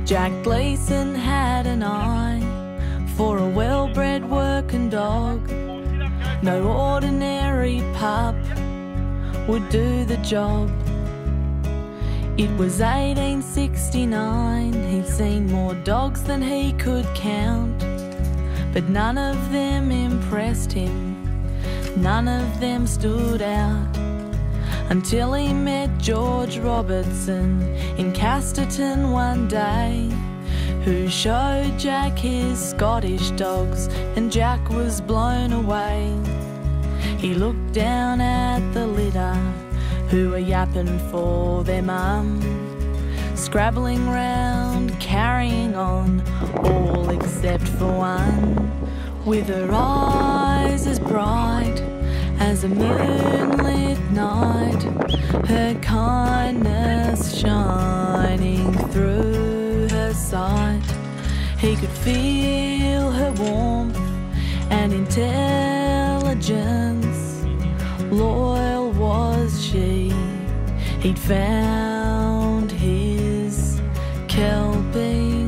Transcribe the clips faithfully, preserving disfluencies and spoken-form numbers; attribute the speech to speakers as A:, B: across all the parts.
A: Jack Gleason had an eye for a well-bred working dog. No ordinary pup would do the job. It was eighteen sixty-nine, he'd seen more dogs than he could count, but none of them impressed him, none of them stood out, until he met George Robertson in Casterton one day, who showed Jack his Scottish dogs, and Jack was blown away. He looked down at the litter, who were yapping for their mum, scrabbling round, carrying on, all except for one, with her eyes as bright as a moonlit night, her kindness shining through her sight. He could feel her warmth and intelligence, loyal was she, he'd found his Kelpie.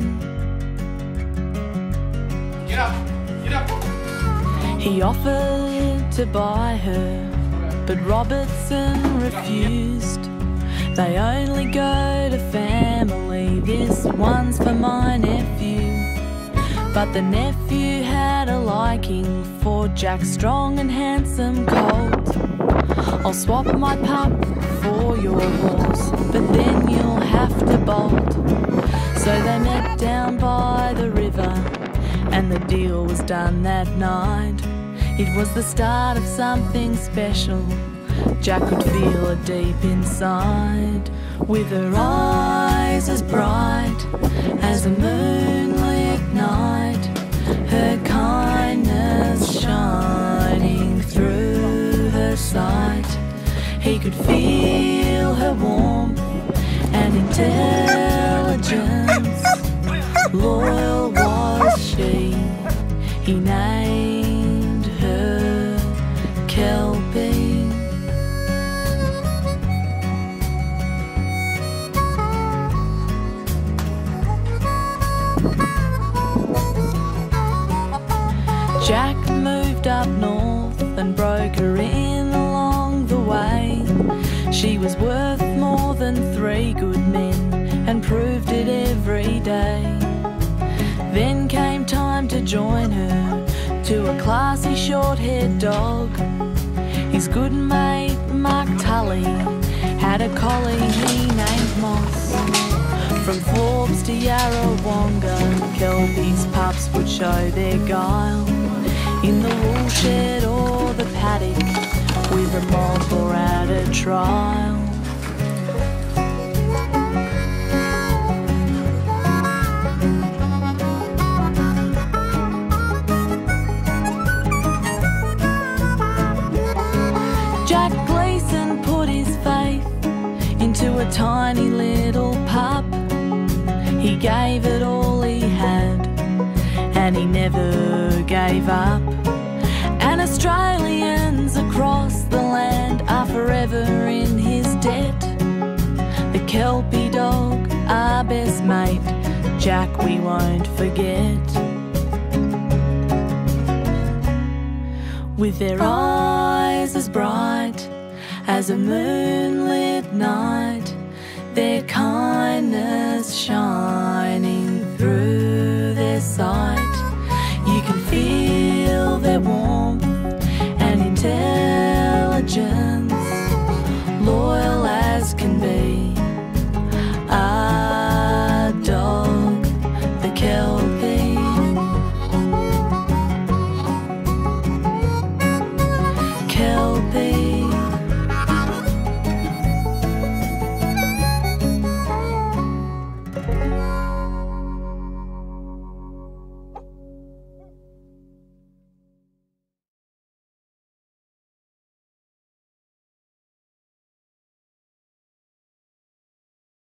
B: Get up, get up.
A: He offered to buy her, but Robertson refused. They only go to family, this one's for my nephew. But the nephew had a liking for Jack's strong and handsome colt. I'll swap my pup for your horse, but then you'll have to bolt. So they met down by the river, and the deal was done that night. It was the start of something special, Jack could feel it deep inside. With her eyes as bright as a moonlit night, her kindness shining through her sight, he could feel her warmth and intelligence, loyal was she, he named her Kelpie. Jack moved up north and broke her in along the way. She was worth more than three good men, and proved it every day. Then came time to join her to a classy short-haired dog. His good mate Mark Tully had a collie he named Moss. From Forbes to Yarrawonga, Kelpie's pups would show their guile, in the woolshed or the paddock, with a mob or at a trial. Jack Gleason put his faith into a tiny little pup. He gave it all he had, and he never gave up. And Australians across the land are forever in his debt. The Kelpie dog, our best mate, Jack we won't forget. With their eyes as bright as a moonlit night, their kindness shines